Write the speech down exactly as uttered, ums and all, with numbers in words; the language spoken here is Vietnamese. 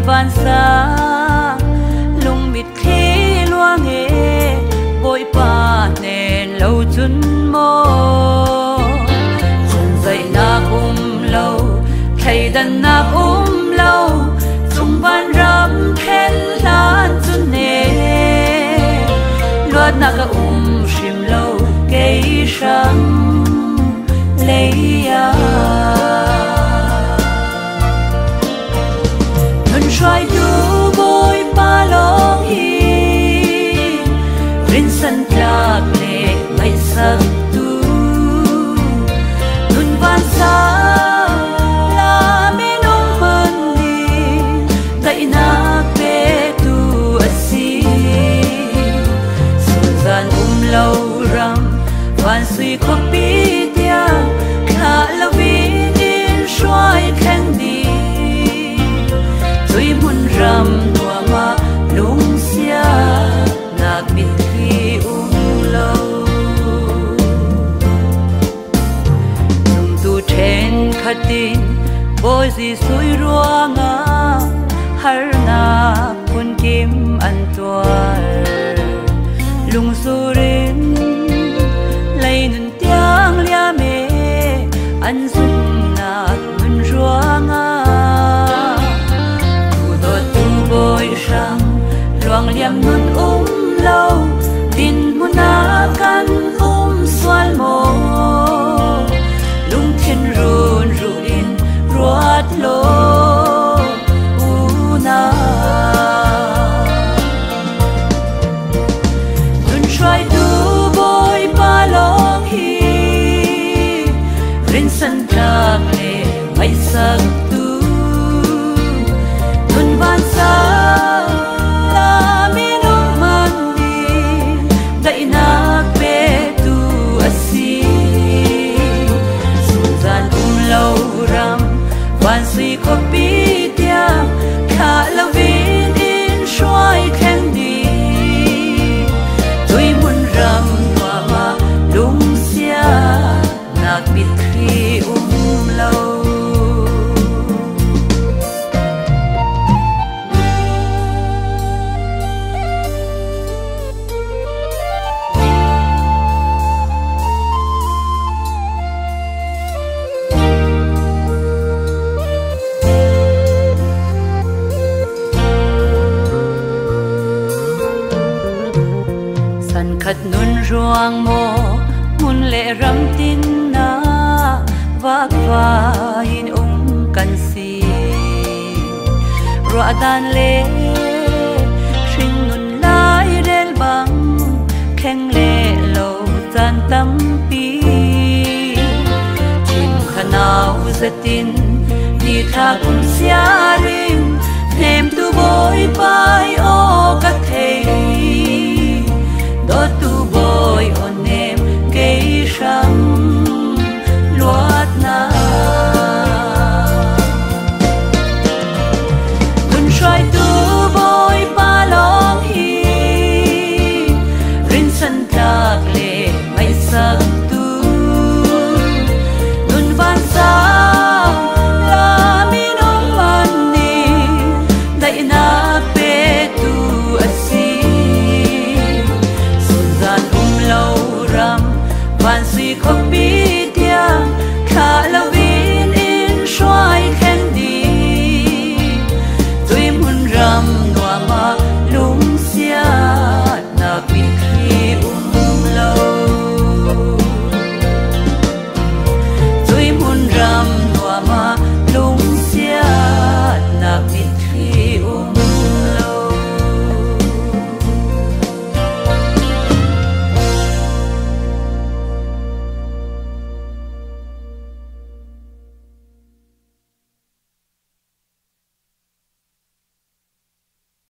van sa lung mit khi lua nghe bội pa nên lâu chun mô chân dậy na um lâu thầy đàn na um lâu chung van ram khen lan chun nè loạt na ka um shim lâu cây sang lấy à try to boy palong hi Vincent Clark le mai sak tu nun van sa la me nong man ni dai na pe tu asi Susan um lâu ram van sui ko pi tia kha la vi din shoi khen đi tôi muốn ram tua ma lung xia nạc biệt khi um lâu nung tu trên khát tin bôi gì suy ruộng à har na kun kim an tua lung surin lấy nun tiếng lia mê an dung nạc nun ruộng à bôi sang loang liam nun um lâu tin mun na kan um swal mo lung thiên run ruin ruat lo una nun try to boy palong hi Vincent Clark le mai sak van sa la mi nong man di dai na pe tu asi Susan um lâu ram van sui ko pi tia kha la vin in shoi khen đi tôi muốn ram wa ma lung sia nak bit khi um lâu khát nun ruang mo mun lệ ram tin na vak va in um kan si ro dan le shin nun lai del bang kheng le lo chan tam pi chim khanau zatin ni tha kun sia